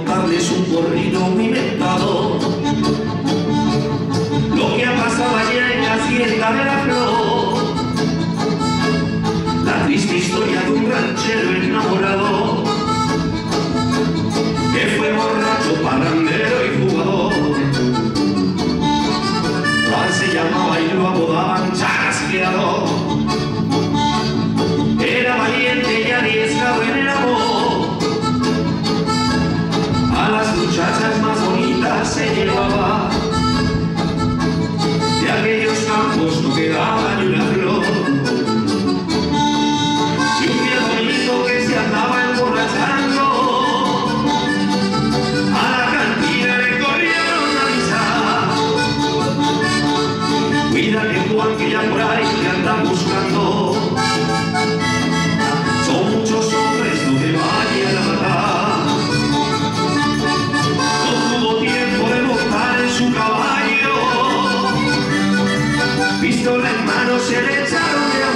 contarles un corrido muy inventado, lo que ha pasado ayer en la hacienda de la Flor, la triste historia de un ranchero enamorado que fue borracho, parrandero y jugador. Juan se llamaba y lo apodaban Chasqueador. Era valiente y arriesgado en el amor, a las muchachas más bonitas se llevaba, de aquellos campos no quedaba ni una flor. Y un viejo bonito que se andaba emborrachando, a la cantina le corrieron a avisar: cuídate Juan, que ya por ahí te andan buscando, son muchos hombres, no te vayan a matar. No tuvo tiempo de montar en su caballo, pistola en mano se le echaron de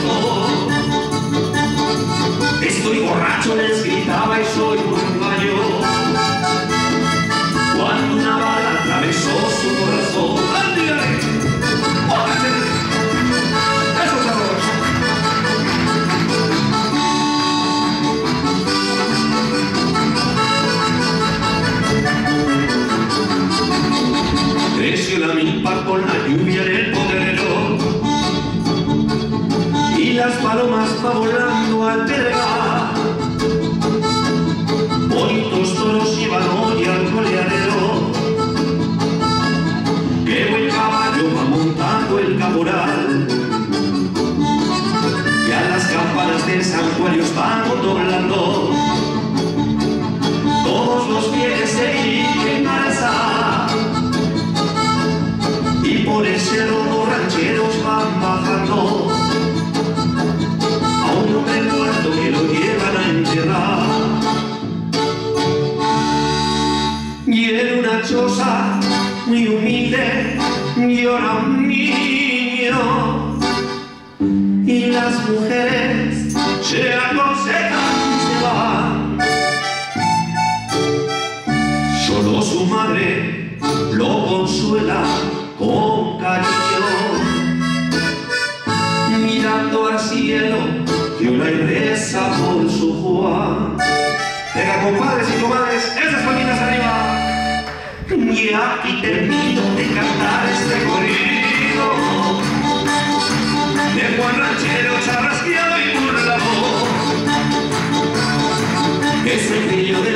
a montón. Estoy borracho, les gritaba, y soy un gallo, cuando una bala atravesó su corazón. ¡Ándale! ¡Eso, sabor! Creció la milpa con la lluvia en el potrero, y las palomas va volando al pedregal. Bonitos toros llevan hoy al coleadero, que buen caballo va montando el caporal. Ya las campanas del santuario están doblando, todos los fieles se dirigen a alzar, y por el cerro los rancheros van bajando a un hombre muerto que lo llevan a enterrar. Y en una choza muy humilde llora un niño, y las mujeres se aconsejan y se van. Solo su madre lo consuela con cariño, mirando al cielo, llora y reza por su Juan. Venga, compadres y comadres, esas palmitas arriba. Y aquí termino de cantar este corrido de Juan ranchero, charrasqueado y burlador, ese brillo de